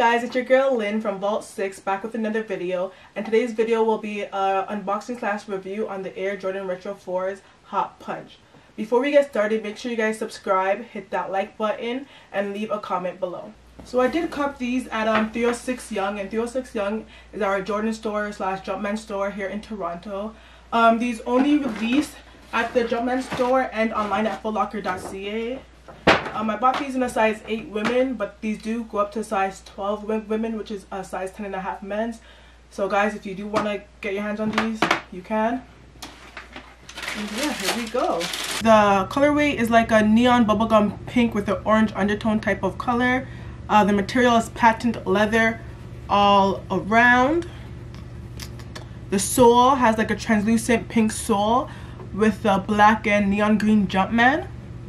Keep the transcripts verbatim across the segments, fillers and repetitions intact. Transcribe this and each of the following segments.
guys, it's your girl Lynn from Vault six back with another video, and today's video will be an unboxing slash review on the Air Jordan Retro fours Hot Punch. Before we get started, make sure you guys subscribe, hit that like button, and leave a comment below. So I did cop these at um, three oh six Yonge, and three oh six Yonge is our Jordan store slash Jumpman store here in Toronto. Um, these only released at the Jumpman store and online at foot locker dot c a. Um, I bought these in a size eight women, but these do go up to size twelve women, which is a size ten and a half men's. So guys, if you do want to get your hands on these, you can. And yeah, here we go. The colorway is like a neon bubblegum pink with an orange undertone type of color. Uh, the material is patent leather all around. The sole has like a translucent pink sole with a black and neon green Jumpman.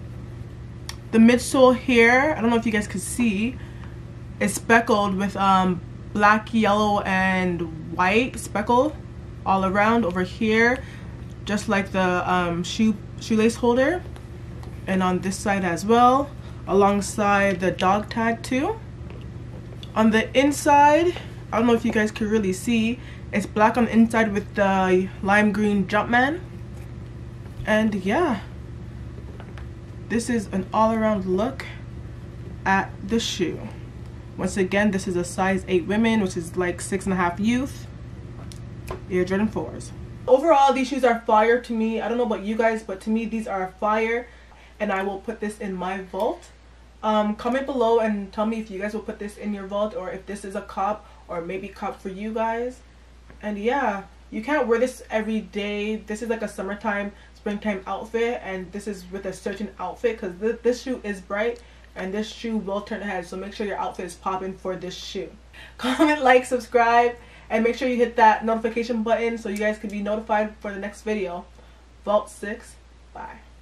The midsole here, I don't know if you guys can see, is speckled with um, black, yellow, and white speckle all around over here, just like the um, shoe shoelace holder, and on this side as well, alongside the dog tag too. On the inside, I don't know if you guys can really see, it's black on the inside with the lime green Jumpman, and yeah. This is an all-around look at the shoe. Once again, this is a size eight women, which is like six and a half youth. Air Jordan fours. Overall, these shoes are fire to me. I don't know about you guys, but to me, these are fire, and I will put this in my vault. Um, comment below and tell me if you guys will put this in your vault, or if this is a cop, or maybe cop for you guys. And yeah, you can't wear this every day. This is like a summertime, springtime outfit, and this is with a certain outfit because th this shoe is bright and this shoe will turn heads, so make sure your outfit is popping for this shoe. Comment, like, subscribe, and make sure you hit that notification button so you guys can be notified for the next video. Vault six, bye.